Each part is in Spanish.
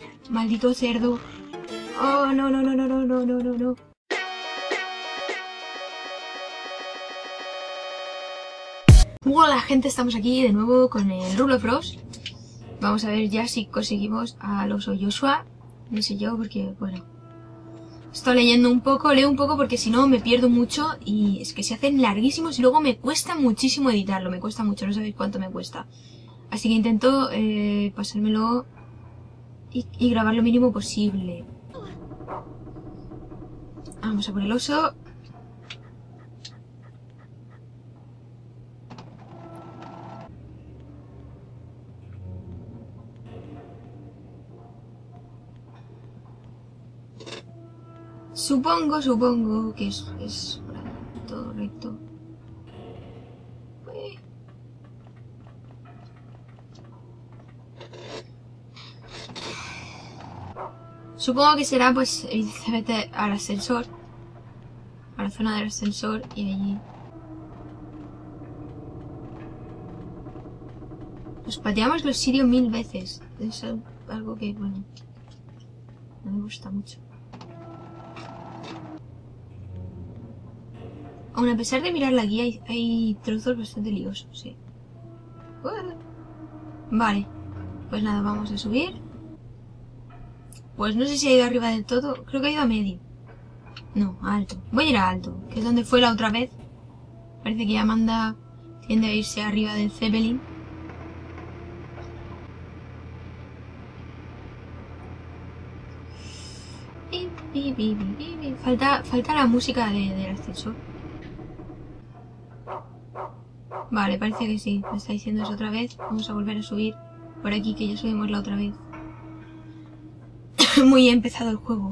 Maldito cerdo. Oh, no, no, no, no, no, no, no, no, no. Hola gente, estamos aquí de nuevo con el Rule of Rose. Vamos a ver ya si conseguimos al oso Joshua. No sé yo porque, bueno, estoy leyendo un poco, leo un poco porque si no me pierdo mucho y es que se hacen larguísimos y luego me cuesta muchísimo editarlo, me cuesta mucho, no sabéis cuánto me cuesta. Así que intento pasármelo y grabar lo mínimo posible. Vamos a por el oso. Supongo que es todo recto. Supongo que será pues vete al ascensor, a la zona del ascensor y allí. Nos pateamos los sirios 1000 veces. Es algo que, bueno, no me gusta mucho. Aun a pesar de mirar la guía, hay trozos bastante liosos, sí. Vale, pues nada, vamos a subir. Pues no sé si ha ido arriba del todo, creo que ha ido a medio. No, a alto. Voy a ir a alto, que es donde fue la otra vez. Parece que Amanda tiende a irse arriba del Zeppelin. Falta la música del ascensor. Vale, parece que sí. Me está diciendo eso otra vez. Vamos a volver a subir por aquí, que ya subimos la otra vez. Muy empezado el juego.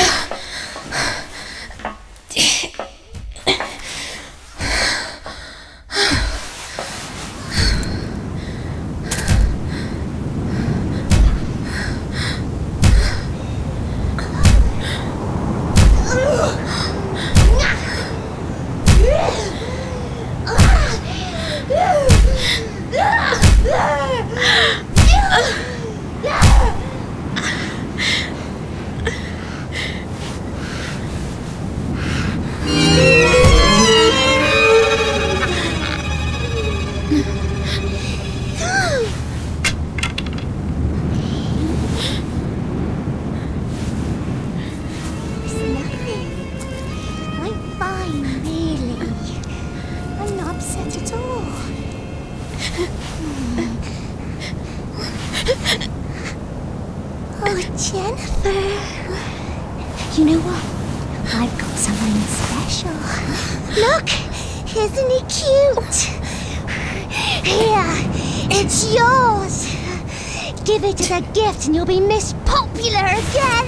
Oh, Jennifer. You know what? I've got something special. Look! Isn't he cute? Here, it's yours. Give it as a gift and you'll be Miss Popular again.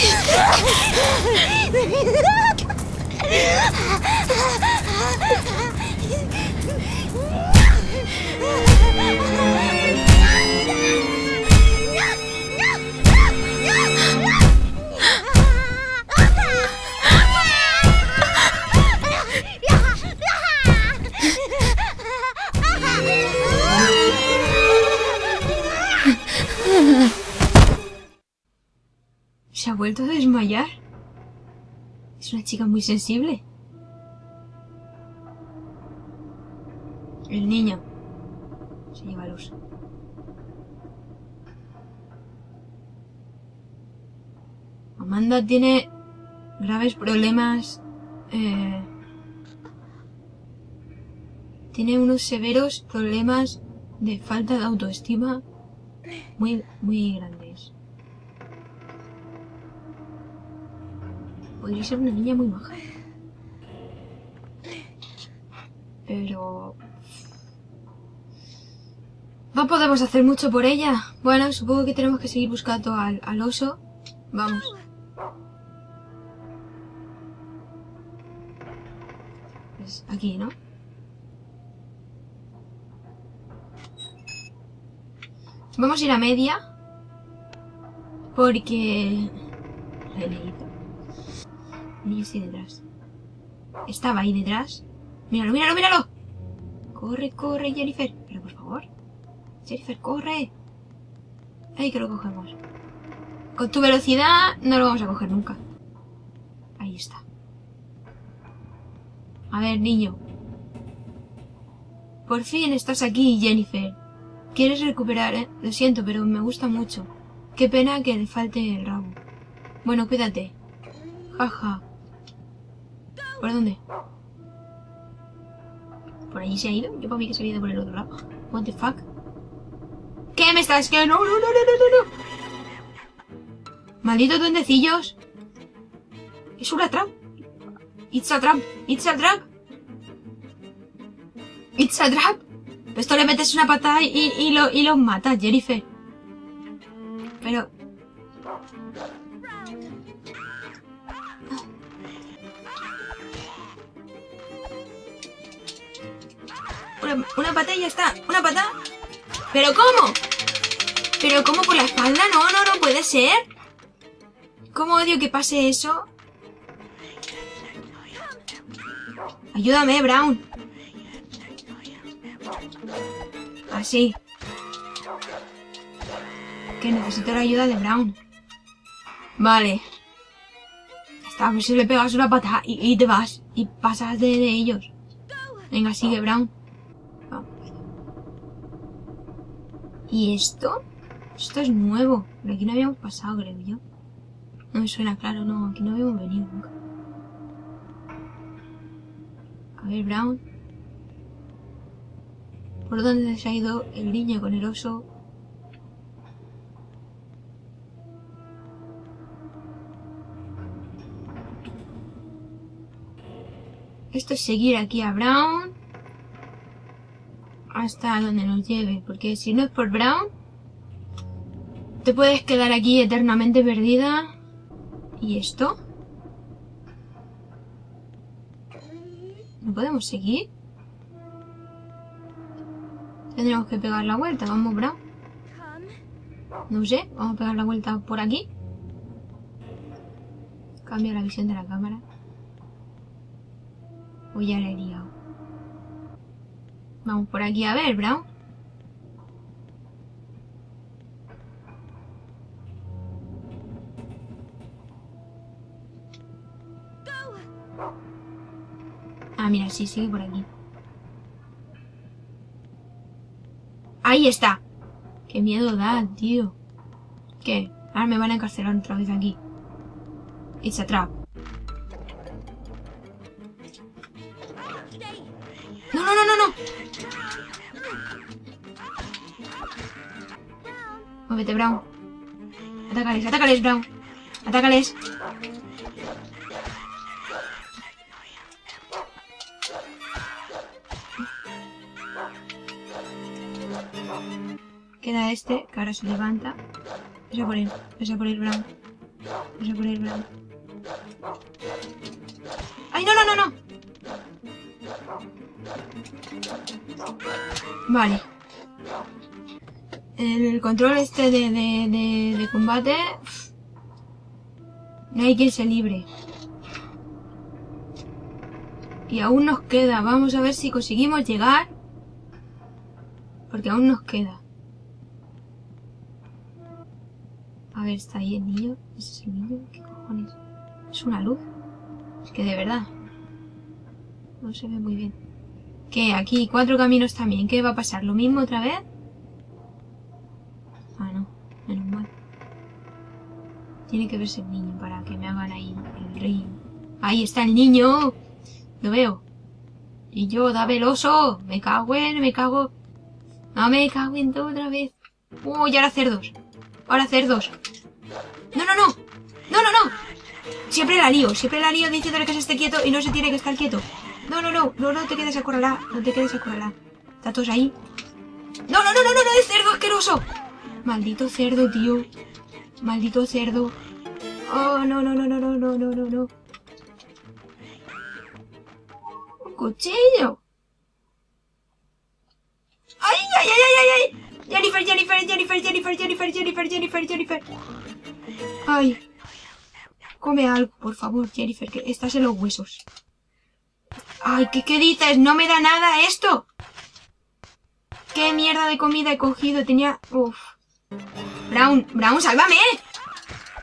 ¿Se ha vuelto a desmayar? Es una chica muy sensible. El niño se lleva el oso. Amanda tiene graves problemas. Tiene unos severos problemas de falta de autoestima muy grandes. Podría ser una niña muy maja. Pero no podemos hacer mucho por ella. Bueno, supongo que tenemos que seguir buscando al oso. Vamos. Pues aquí, ¿no? Vamos a ir a media. Porque la he leído. El niño está ahí detrás. Estaba ahí detrás. Míralo, míralo, míralo. Corre, corre, Jennifer. Pero por favor. Jennifer, corre. Ahí que lo cogemos. Con tu velocidad no lo vamos a coger nunca. Ahí está. A ver, niño. Por fin estás aquí, Jennifer. ¿Quieres recuperar, Lo siento, pero me gusta mucho. Qué pena que le falte el rabo. Bueno, cuídate. Jaja. ¿Por dónde? ¿Por allí se ha ido? Yo para mí que se ha ido por el otro lado. What the fuck? ¿Qué me estás? ¿Qué? No. Malditos duendecillos. Es una trap. It's a trap. It's a trap. It's a trap. Esto le metes una patada y los matas, Jennifer. Pero... Una patada y ya está. Una patada. ¿Pero cómo? ¿Pero cómo por la espalda? No puede ser. ¿Cómo odio que pase eso? Ayúdame, Brown. Así. Que necesito la ayuda de Brown. Vale. Está, a ver si le pegas una patada y te vas. Y pasas de ellos. Venga, sigue, Brown. Vamos. ¿Y esto? Esto es nuevo. Por aquí no habíamos pasado, creo yo. No me suena claro, no. Aquí no habíamos venido nunca. A ver, Brown. ¿Por dónde se ha ido el niño con el oso? Esto es seguir aquí a Brown hasta donde nos lleve, porque si no es por Brown te puedes quedar aquí eternamente perdida. ¿Y esto? ¿No podemos seguir? Tendremos que pegar la vuelta. Vamos, Brown. No sé, vamos a pegar la vuelta por aquí. Cambia la visión de la cámara. O ya la he liado. Vamos por aquí a ver, Brown. Ah, mira, sí, sigue por aquí. ¡Ahí está! ¡Qué miedo da, tío! ¿Qué? Ahora me van a encarcelar otra vez aquí. It's a trap. ¡No! Muévete, Brown. Atácales, Brown. Atácales. Queda este, que ahora se levanta. Pesa por él, Brown. Brown. ¡Ay, no! Vale. El control este de combate... No hay quien se libre. Y aún nos queda. Vamos a ver si conseguimos llegar. Porque aún nos queda. A ver, está ahí el niño. ¿Ese es el niño? ¿Qué cojones? ¿Es una luz? Es que de verdad. No se ve muy bien. ¿Qué? Aquí 4 caminos también. ¿Qué va a pasar? ¿Lo mismo otra vez? Ah, no. Menos mal. Tiene que verse el niño para que me hagan ahí el rey. ¡Ahí está el niño! Lo veo. Y yo, dame el oso. Me cago en todo otra vez. Uy, ahora cerdos. No. Siempre la lío diciéndole que se esté quieto y no se tiene que estar quieto. No te quedes acorralada. ¿Está todos ahí? No, es cerdo asqueroso. Maldito cerdo, tío. Maldito cerdo. Oh, no. Un cuchillo. ¡Ay! Jennifer. Ay. Come algo, por favor, Jennifer, que estás en los huesos. Ay, ¿qué dices? No me da nada esto. ¿Qué mierda de comida he cogido? Tenía... Uf. Brown, sálvame.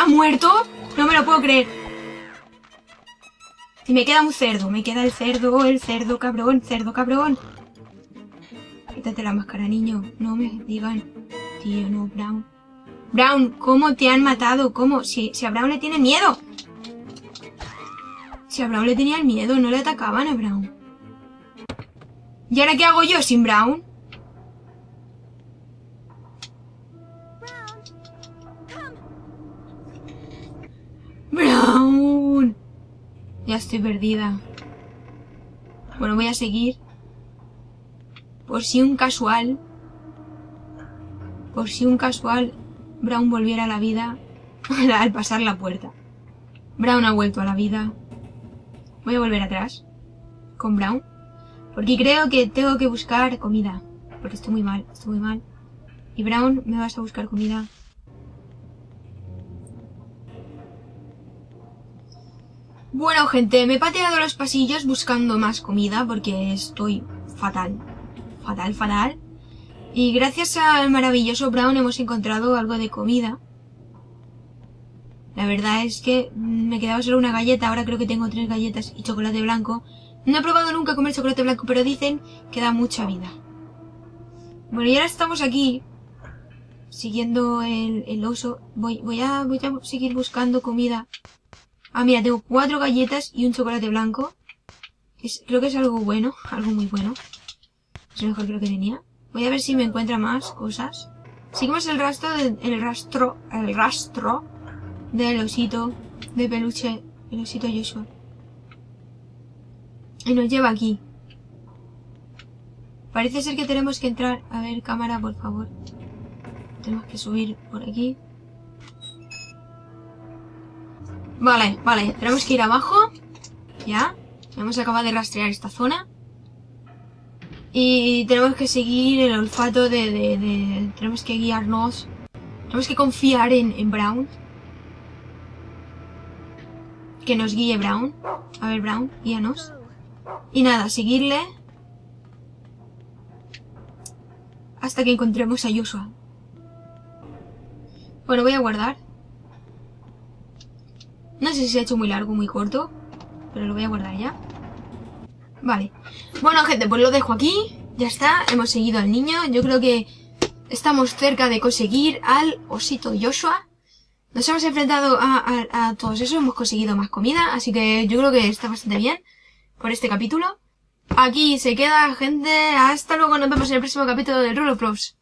muerto? No me lo puedo creer. Y me queda un cerdo. Me queda el cerdo cabrón, cerdo cabrón. Quítate la máscara, niño. No me digan. Tío, no, Brown. Brown, ¿cómo te han matado? ¿Cómo? Si a Brown le tiene miedo. Si a Brown le tenían miedo, no le atacaban a Brown. ¿Y ahora qué hago yo sin Brown? Brown. Ya estoy perdida. Bueno, voy a seguir. Por si un casual, Brown volviera a la vida al pasar la puerta. Brown ha vuelto a la vida. Voy a volver atrás con Brown. Porque creo que tengo que buscar comida. Porque estoy muy mal, Y Brown, ¿me vas a buscar comida? Bueno, gente, me he pateado los pasillos buscando más comida porque estoy fatal. Fatal. Y gracias al maravilloso Brown hemos encontrado algo de comida. La verdad es que me quedaba solo una galleta, ahora creo que tengo 3 galletas y chocolate blanco. No he probado nunca comer chocolate blanco, pero dicen que da mucha vida. Bueno, y ahora estamos aquí, siguiendo el oso. Voy a seguir buscando comida. Ah, mira, tengo 4 galletas y un chocolate blanco. Creo que es algo bueno, algo muy bueno. Es lo mejor que lo que tenía. Voy a ver si me encuentra más cosas. Seguimos el rastro del osito de peluche, el osito Joshua. Y nos lleva aquí. Parece ser que tenemos que entrar. A ver, cámara, por favor. Tenemos que subir por aquí. Vale. Tenemos que ir abajo. Ya. Hemos acabado de rastrear esta zona. Y tenemos que seguir el olfato tenemos que guiarnos. Tenemos que confiar en Brown. Que nos guíe Brown. A ver, Brown, guíanos. Y nada, seguirle. Hasta que encontremos a Joshua. Bueno, voy a guardar. No sé si se ha hecho muy largo o muy corto. Pero lo voy a guardar ya. Vale. Bueno, gente, pues lo dejo aquí. Ya está, hemos seguido al niño. Yo creo que estamos cerca de conseguir al osito Joshua. Nos hemos enfrentado a todos esos. Hemos conseguido más comida. Así que yo creo que está bastante bien por este capítulo. Aquí se queda, gente. Hasta luego, nos vemos en el próximo capítulo de Roblox Bros.